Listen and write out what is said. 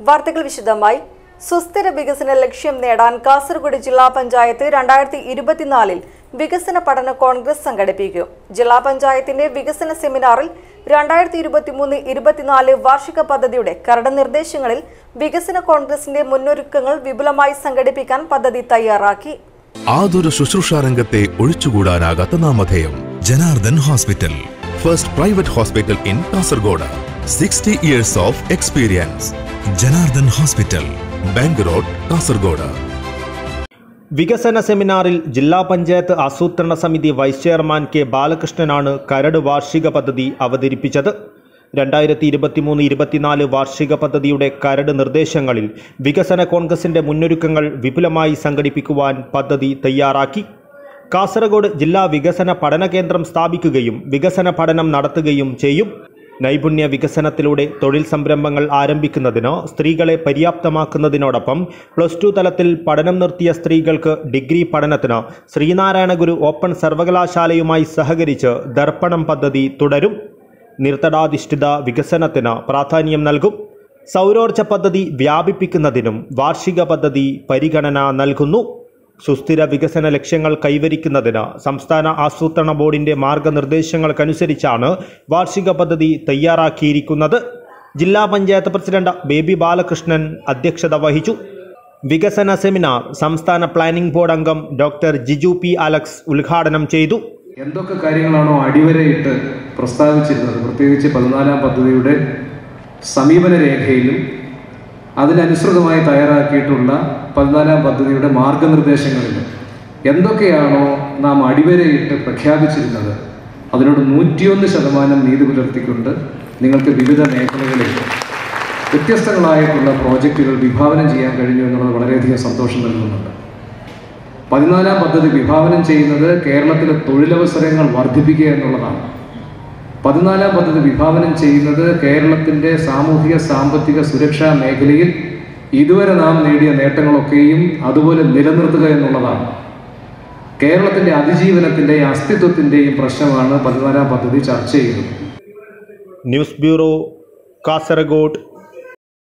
വാർത്തകൾ വിശദമായി. സുസ്ഥിര വികസന ലക്ഷ്യം നേടാൻ കാസർഗോഡ് ജില്ലാ പഞ്ചായത്ത് 2024 വികസന പഠന കോൺഗ്രസ് സംഘടിപ്പിക്കും. ജില്ലാ പഞ്ചായത്തിന്റെ വികസന സെമിനാറിൽ 2023-24 വാർഷിക പദ്ധതിയുടെ കരട് നിർദ്ദേശങ്ങളിൽ വികസന കോൺഗ്രസിന്റെ മുന്നൊരുക്കങ്ങൾ വിപുലമായി സംഘടിപ്പിക്കാൻ പദ്ധതി തയ്യാറാക്കി. ആതുര ശുശ്രൂഷ രംഗത്തെ ഒഴിച്ചുകൂടാനാകാത്ത നാമധേയം Janardhan hospital, first private hospital in Kasaragod. 60 years of experience. Janardhan hospital, bank road, Kasaragod. വികസന സെമിനാറിൽ ജില്ലാ പഞ്ചായത്ത് ആസൂത്രണ സമിതി വൈസ് ചെയർമാൻ കെ ബാലകൃഷ്ണനാണ് കരട് വാർഷിക പദ്ധതി അവതരിപ്പിച്ചത്. 2023-24 വാർഷിക പദ്ധതിയുടെ കരട് നിർദ്ദേശങ്ങളിൽ വികസന കോൺഗ്രസിന്റെ മുന്നൊരുക്കങ്ങൾ വിപുലമായി സംഘടിപ്പിക്കുവാൻ പദ്ധതി തയ്യാറാക്കി. കാസർഗോഡ് ജില്ലാ വികസന പഠന കേന്ദ്രം സ്ഥാപിക്കുകയും വികസന പഠനം നടത്തുകയും ചെയ്യും. നൈപുണ്യ വികസനത്തിലൂടെ തൊഴിൽ സംരംഭങ്ങൾ ആരംഭിക്കുന്നതിന് സ്ത്രീകളെ പര്യാപ്തമാക്കുന്നതിനോടൊപ്പം +2 തലത്തിൽ പഠനം നിർത്തിയ സ്ത്രീകൾക്ക് ഡിഗ്രി പഠനത്തിന് ശ്രീനാരായണ ഗുരു ഓപ്പൺ സർവകലാശാലയുമായി സഹകരിച്ച് ദർപ്പണം പദ്ധതി തുടരും. നിർത്തടാധിഷ്ഠിത വികസനത്തിന് പ്രാധാന്യം നൽകും. സൗരോർജ്ജ പദ്ധതി വ്യാപിപ്പിക്കുന്നതിനും വാർഷിക പദ്ധതി പരിഗണന നൽകുന്നു. സുസ്ഥിര വികസന ലക്ഷ്യങ്ങൾ കൈവരിക്കുന്നതിന് സംസ്ഥാന ആസൂത്രണ ബോർഡിന്റെ മാർഗനിർദ്ദേശങ്ങൾക്കനുസരിച്ചാണ് വാർഷിക പദ്ധതി തയ്യാറാക്കിയിരിക്കുന്നത്. ജില്ലാ പഞ്ചായത്ത് പ്രസിഡന്റ് ബേബി ബാലകൃഷ്ണൻ അധ്യക്ഷത വഹിച്ചു. വികസന സെമിനാർ സംസ്ഥാന പ്ലാനിംഗ് ബോർഡ് അംഗം ഡോക്ടർ ജിജു പി അലക്സ് ഉദ്ഘാടനം ചെയ്തു. എന്തൊക്കെ കാര്യങ്ങളാണോ അടിവരയിട്ട് പ്രസ്താവിച്ചിരുന്നത്, പ്രത്യേകിച്ച് 14ാം പദ്ധതിയുടെ സമീപന രേഖയിലും അതിനനുസൃതമായി തയ്യാറാക്കിയിട്ടുള്ള 14ാം പദ്ധതിയുടെ മാർഗനിർദ്ദേശങ്ങളിലും എന്തൊക്കെയാണോ നാം അടിവരയിട്ട് പ്രഖ്യാപിച്ചിരുന്നത് അതിനോട് 101% നീതി പുലർത്തിക്കൊണ്ട് നിങ്ങൾക്ക് വിവിധ മേഖലകളിൽ വ്യത്യസ്തങ്ങളായിട്ടുള്ള പ്രോജക്റ്റുകൾ വിഭാവനം ചെയ്യാൻ കഴിഞ്ഞു എന്നുള്ളത് വളരെയധികം സന്തോഷം നൽകുന്നുണ്ട്. 14ാം പദ്ധതി വിഭാവനം ചെയ്യുന്നത് കേരളത്തിലെ തൊഴിലവസരങ്ങൾ വർദ്ധിപ്പിക്കുക എന്നുള്ളതാണ്. 14ാം പദ്ധതി വിഭാവനം ചെയ്യുന്നത് കേരളത്തിൻ്റെ സാമൂഹിക സാമ്പത്തിക സുരക്ഷാ മേഖലയിൽ ഇതുവരെ നാം നേടിയ നേട്ടങ്ങളൊക്കെയും അതുപോലെ നിലനിർത്തുക എന്നുള്ളതാണ്. കേരളത്തിൻ്റെ അതിജീവനത്തിൻ്റെയും അസ്തിത്വത്തിൻ്റെയും പ്രശ്നമാണ് 14ാം പദ്ധതി ചർച്ച ചെയ്യുന്നത്. News bureau, Kasaragod.